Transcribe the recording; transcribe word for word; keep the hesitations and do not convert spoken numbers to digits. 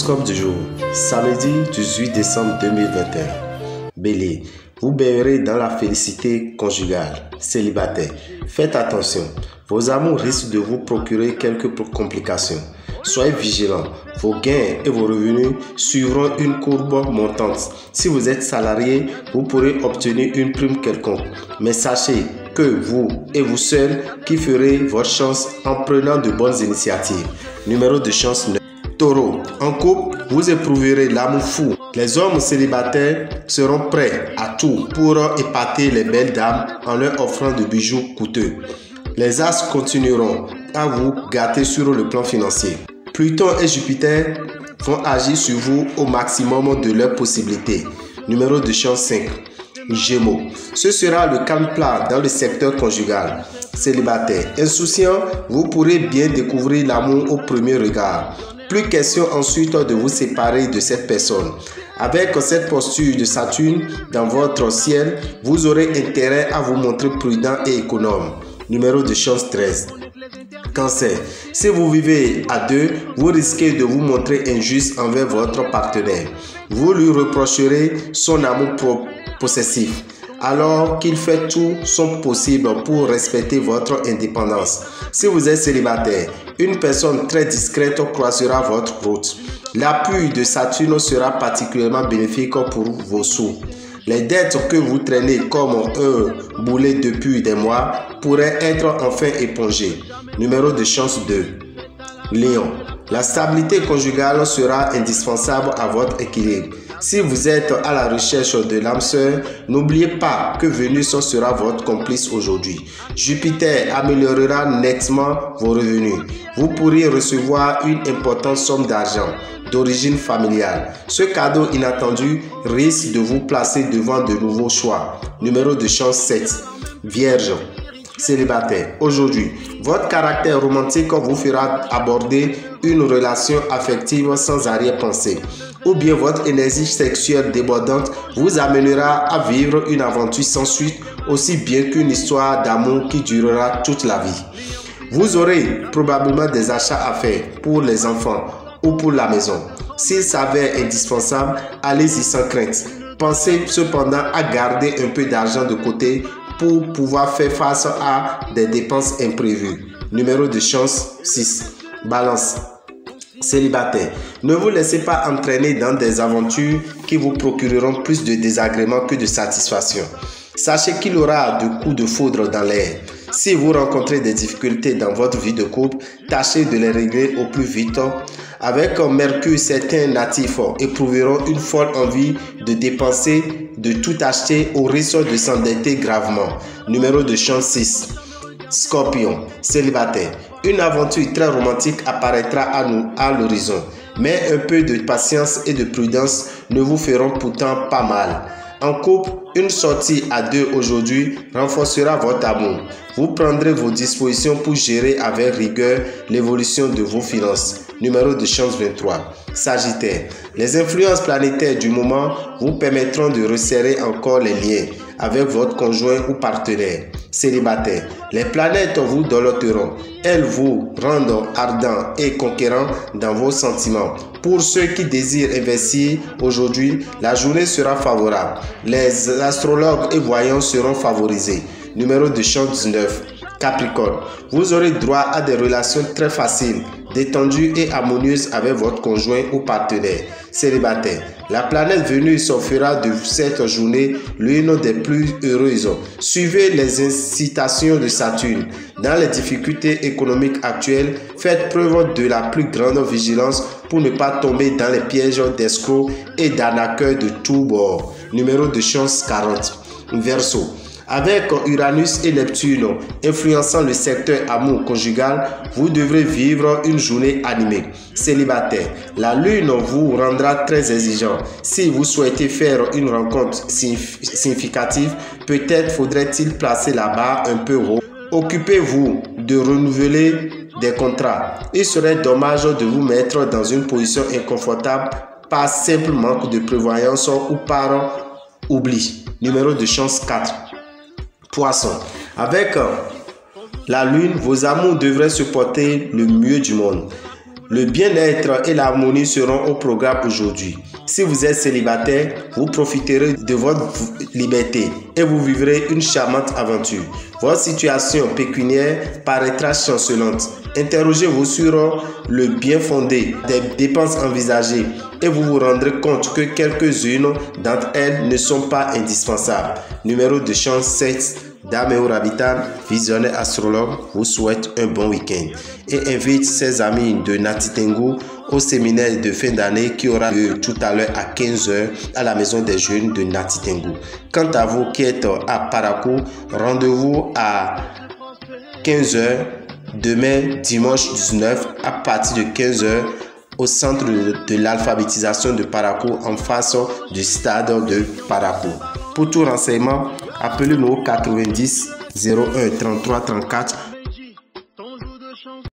Horoscope du jour, samedi dix-huit décembre deux mille vingt et un. Bélier, vous baignerez dans la félicité conjugale. Célibataire, faites attention, vos amours risquent de vous procurer quelques complications. Soyez vigilants, vos gains et vos revenus suivront une courbe montante. Si vous êtes salarié, vous pourrez obtenir une prime quelconque. Mais sachez que vous et vous seul qui ferez votre chance en prenant de bonnes initiatives. Numéro de chance neuf. Taureau, en couple, vous éprouverez l'amour fou. Les hommes célibataires seront prêts à tout pour épater les belles dames en leur offrant de bijoux coûteux. Les astres continueront à vous gâter sur le plan financier. Pluton et Jupiter vont agir sur vous au maximum de leurs possibilités. Numéro de chance cinq. Gémeaux, ce sera le calme plat dans le secteur conjugal. Célibataire, insouciant, vous pourrez bien découvrir l'amour au premier regard. Plus question ensuite de vous séparer de cette personne. Avec cette posture de Saturne dans votre ciel, vous aurez intérêt à vous montrer prudent et économe. Numéro de chance treize. Cancer, si vous vivez à deux, vous risquez de vous montrer injuste envers votre partenaire. Vous lui reprocherez son amour possessif, alors qu'il fait tout son possible pour respecter votre indépendance. Si vous êtes célibataire, une personne très discrète croisera votre route. L'appui de Saturne sera particulièrement bénéfique pour vos sous. Les dettes que vous traînez comme un boulet depuis des mois pourraient être enfin épongées. Numéro de chance deux. Lion, la stabilité conjugale sera indispensable à votre équilibre. Si vous êtes à la recherche de l'âme sœur, n'oubliez pas que Vénus sera votre complice aujourd'hui. Jupiter améliorera nettement vos revenus. Vous pourriez recevoir une importante somme d'argent d'origine familiale. Ce cadeau inattendu risque de vous placer devant de nouveaux choix. Numéro de chance sept. Vierge, célibataire, aujourd'hui, votre caractère romantique vous fera aborder une relation affective sans arrière-pensée. Ou bien votre énergie sexuelle débordante vous amènera à vivre une aventure sans suite, aussi bien qu'une histoire d'amour qui durera toute la vie. Vous aurez probablement des achats à faire pour les enfants ou pour la maison. S'il s'avère indispensable, allez-y sans crainte. Pensez cependant à garder un peu d'argent de côté pour pouvoir faire face à des dépenses imprévues. Numéro de chance six. Balance, célibataire, ne vous laissez pas entraîner dans des aventures qui vous procureront plus de désagréments que de satisfaction. Sachez qu'il y aura de coups de foudre dans l'air. Si vous rencontrez des difficultés dans votre vie de couple, tâchez de les régler au plus vite. Avec Mercure, certains natifs éprouveront une folle envie de dépenser, de tout acheter au risque de s'endetter gravement. Numéro de chance six. Scorpion, célibataire, une aventure très romantique apparaîtra à nous à l'horizon, mais un peu de patience et de prudence ne vous feront pourtant pas mal. En couple, une sortie à deux aujourd'hui renforcera votre amour. Vous prendrez vos dispositions pour gérer avec rigueur l'évolution de vos finances. Numéro de chance vingt-trois. Sagittaire, les influences planétaires du moment vous permettront de resserrer encore les liens avec votre conjoint ou partenaire. Célibataire, les planètes vous doloteront. Elles vous rendent ardent et conquérant dans vos sentiments. Pour ceux qui désirent investir aujourd'hui, la journée sera favorable. Les astrologues et voyants seront favorisés. Numéro de chance dix-neuf. Capricorne, vous aurez droit à des relations très faciles, détendues et harmonieuses avec votre conjoint ou partenaire. Célibataire, la planète Vénus fera de cette journée l'une des plus heureuses. Suivez les incitations de Saturne. Dans les difficultés économiques actuelles, faites preuve de la plus grande vigilance pour ne pas tomber dans les pièges d'escrocs et d'arnaqueurs de tous bords. Numéro de chance quarante. Verseau, avec Uranus et Neptune influençant le secteur amour conjugal, vous devrez vivre une journée animée. Célibataire, la lune vous rendra très exigeant. Si vous souhaitez faire une rencontre significative, peut-être faudrait-il placer la barre un peu haut. Occupez-vous de renouveler des contrats. Il serait dommage de vous mettre dans une position inconfortable par simple manque de prévoyance ou par oubli. Numéro de chance quatre. Poisson, avec la lune, vos amours devraient se porter le mieux du monde. Le bien-être et l'harmonie seront au programme aujourd'hui. Si vous êtes célibataire, vous profiterez de votre liberté et vous vivrez une charmante aventure. Votre situation pécuniaire paraîtra chancelante. Interrogez-vous sur le bien fondé des dépenses envisagées et vous vous rendrez compte que quelques-unes d'entre elles ne sont pas indispensables. Numéro de chance sept. Dameo Rabitan, visionnaire astrologue, vous souhaite un bon week-end et invite ses amis de Nati Tengu au séminaire de fin d'année qui aura lieu tout à l'heure à quinze heures à la maison des jeunes de Nati Tengu. Quant à vous qui êtes à Parakou, rendez-vous à quinze heures demain dimanche dix-neuf à partir de quinze heures au centre de l'alphabétisation de Parakou en face du stade de Parakou. Pour tout renseignement, appelez-nous au quatre-vingt-dix zéro un trente-trois trente-quatre